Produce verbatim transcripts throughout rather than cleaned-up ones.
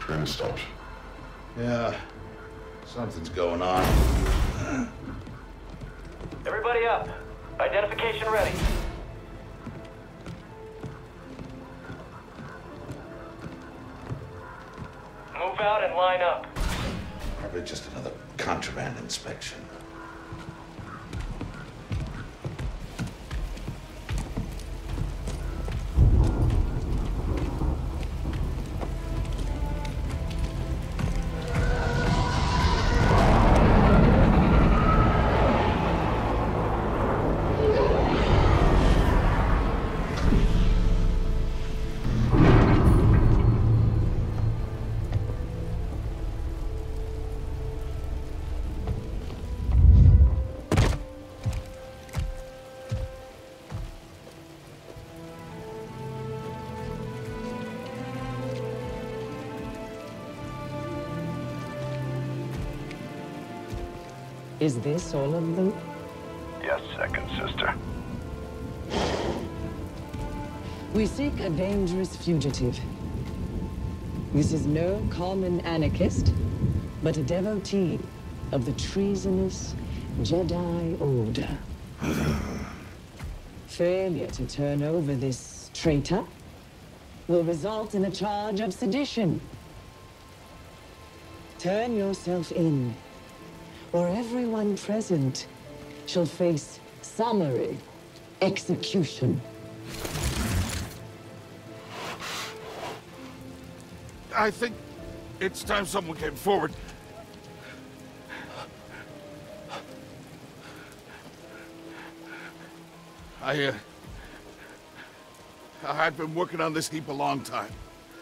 Train stopped. Yeah, something's going on. Everybody up. Identification ready. Move out and line up. Probably just another contraband inspection. Is this all of them? Yes, second sister. We seek a dangerous fugitive. This is no common anarchist, but a devotee of the treasonous Jedi Order. Failure to turn over this traitor will result in a charge of sedition. Turn yourself in, or everyone present shall face summary execution. I think it's time someone came forward. I, uh... I've been working on this heap a long time.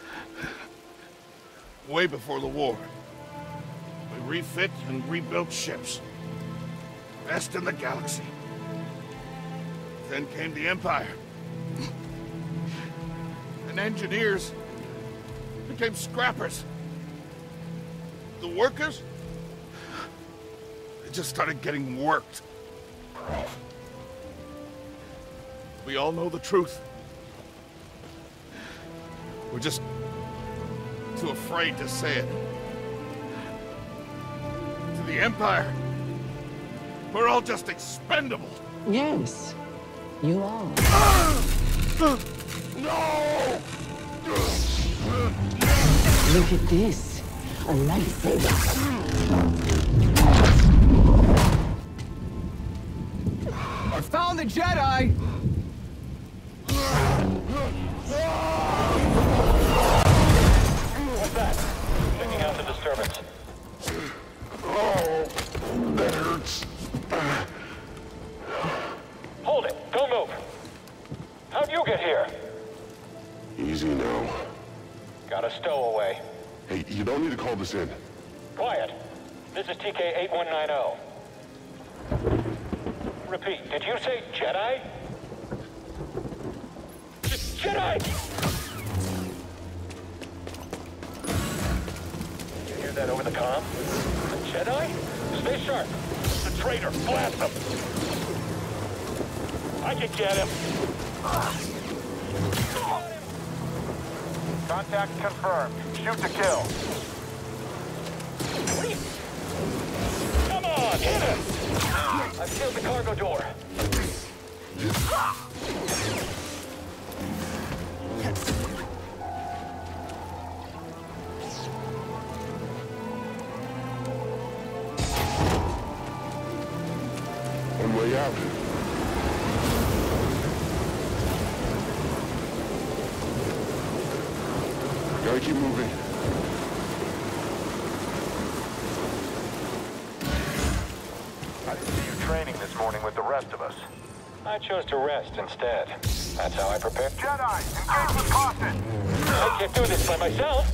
Way before the war. We refit and rebuilt ships. Best in the galaxy. Then came the Empire. And engineers became scrappers. The workers, they just started getting worked. We all know the truth. We're just too afraid to say it. To the Empire, we're all just expendable. Yes, you are. No! Look at this, a lightsaber. I found the Jedi! What's that? Checking out the disturbance. Oh, that hurts. Hold it. Don't move. How'd you get here? Easy now. Got a stowaway. Hey, you don't need to call this in. Quiet. This is T K eight one nine zero. Repeat, did you say Jedi? J- Jedi! You hear that over the comm? A Jedi? Stay sharp. It's a traitor. Blast him. I can get him. Contact confirmed. Shoot to kill. Come on, hit him! I've sealed the cargo door. One way out. Gotta keep moving. I see you training this morning with the rest of us. I chose to rest instead. That's how I prepare. Jedi, engage with caution! I can't do this by myself.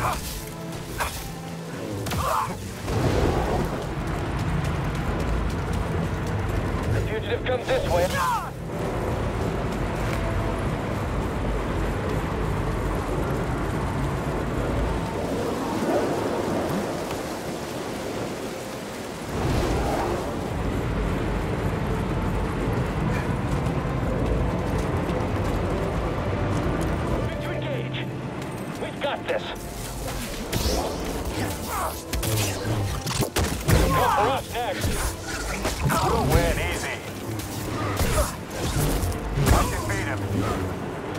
The fugitive comes this way. To engage. We've got this. Go for us next. We'll win easy. I can beat him.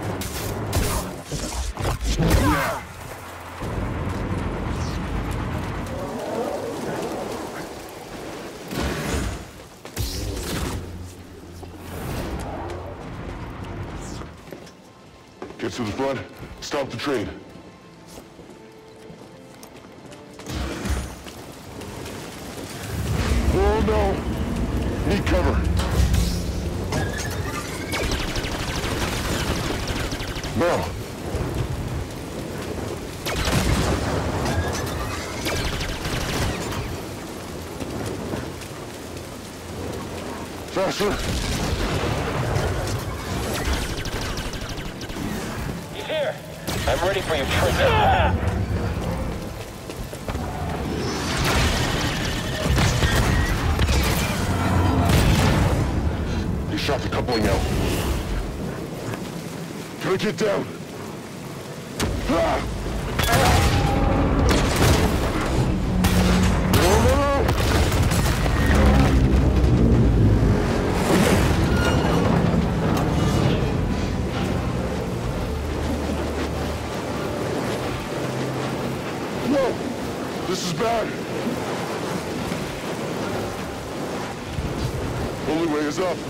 Get to the front. Stop the train. Oh no! Need cover. Now. Faster. He's here. I'm ready for your trick. You shot the coupling out. Gotta get down. Ah! No, no, no! No! This is bad. Only way is up.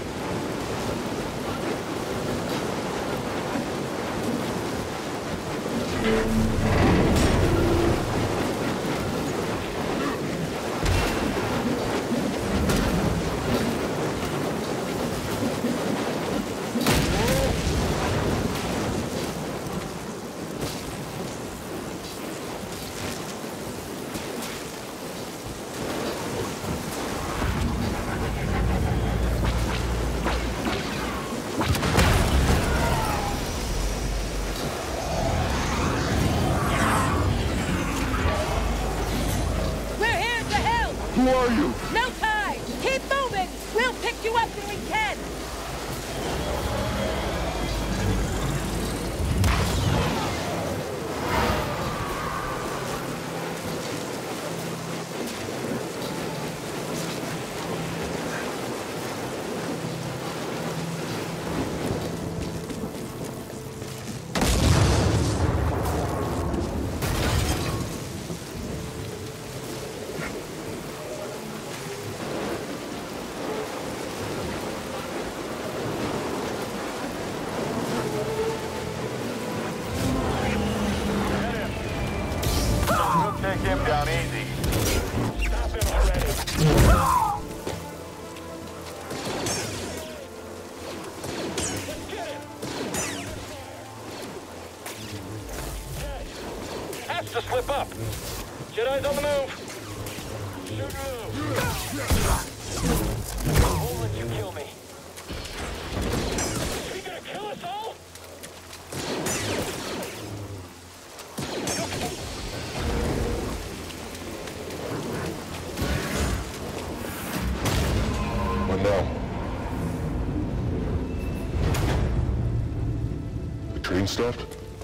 Who are you? No time! Keep moving! We'll pick you up when we can! We'll take him down easy. Stop him already. Let's get him. Has to slip up. Jedi's on the move. Shoot move. I won't let you kill me. Is he gonna kill us all? What now? The train stopped?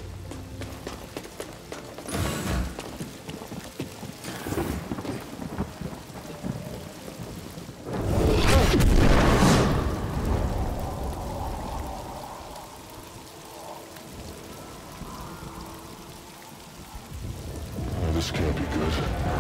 Oh, this can't be good.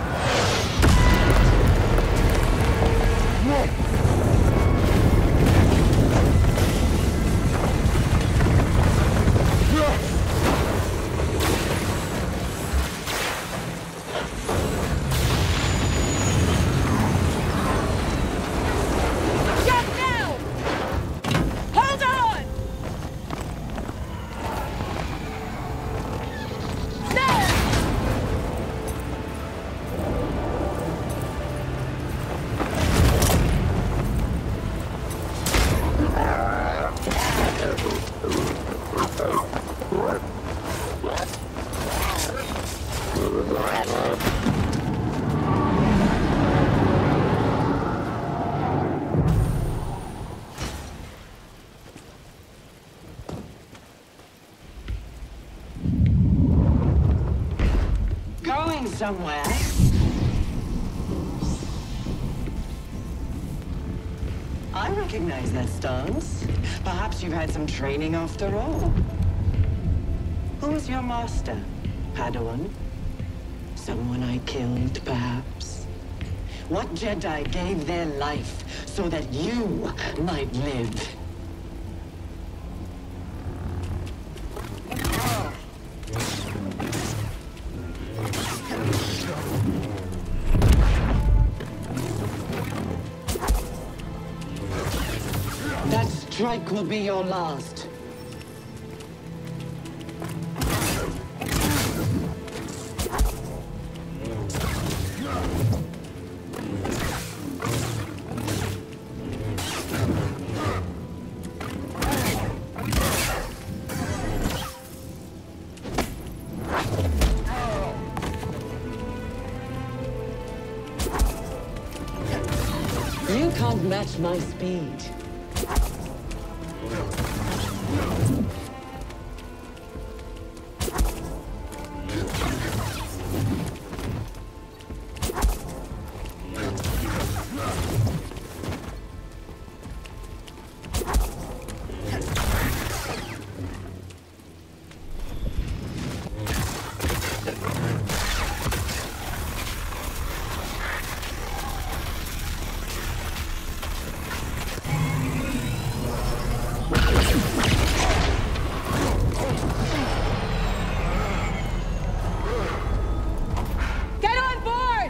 Jump now! Hold on! No! Going somewhere. I recognize that stance. Perhaps you've had some training after all. Who was your master? Padawan? Someone I killed, perhaps? What Jedi gave their life so that you might live? That strike will be your last. You can't match my speed. Get on board!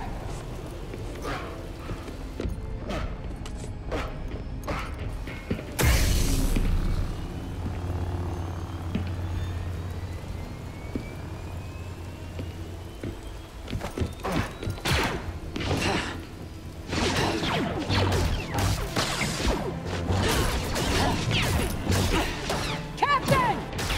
Captain!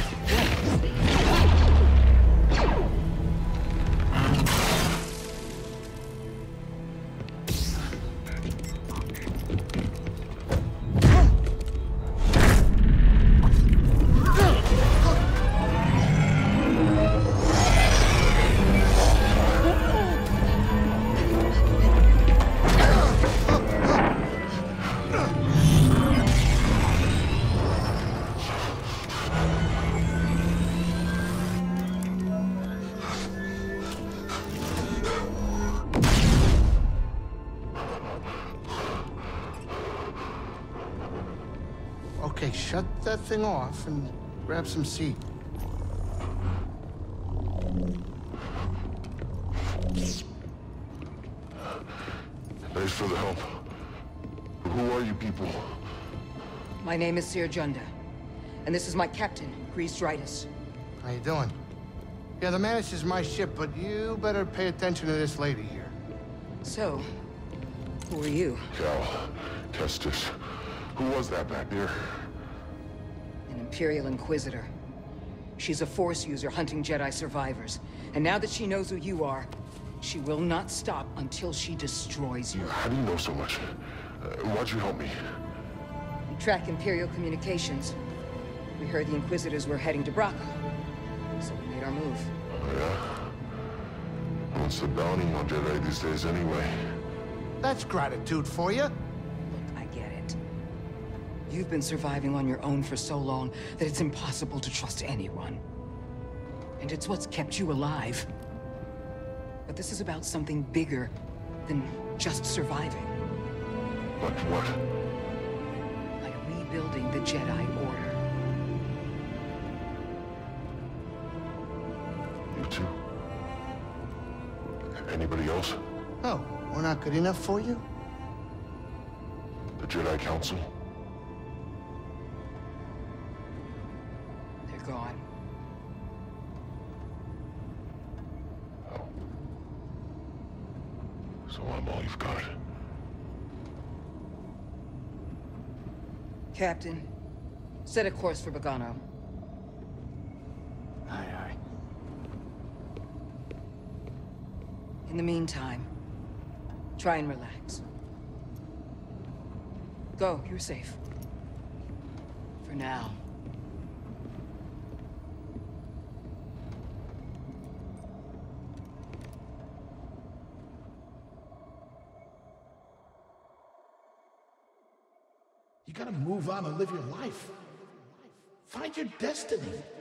Okay, shut that thing off and grab some seat. Thanks for the help. Who are you people? My name is Cere Junda, and this is my captain, Grease Dritus. How you doing? Yeah, the Mantis is my ship, but you better pay attention to this lady here. So, who are you? Cal. Kestis. Who was that back there? An Imperial Inquisitor. She's a Force user hunting Jedi survivors. And now that she knows who you are, she will not stop until she destroys you. How do you know so much? Uh, why'd you help me? We track Imperial communications. We heard the Inquisitors were heading to Bracca, so we made our move. Oh, yeah? What's the bounty on Jedi these days anyway? That's gratitude for you. Look, I get it. You've been surviving on your own for so long that it's impossible to trust anyone. And it's what's kept you alive. But this is about something bigger than just surviving. Like what? Like rebuilding the Jedi Order. You two? Anybody else? Oh, we're not good enough for you? The Jedi Council? They're gone. Oh. So I'm all you've got. Captain, set a course for Bogano. Aye, aye. In the meantime, try and relax. Go, you're safe. For now. You gotta move on and live your life. Find your destiny.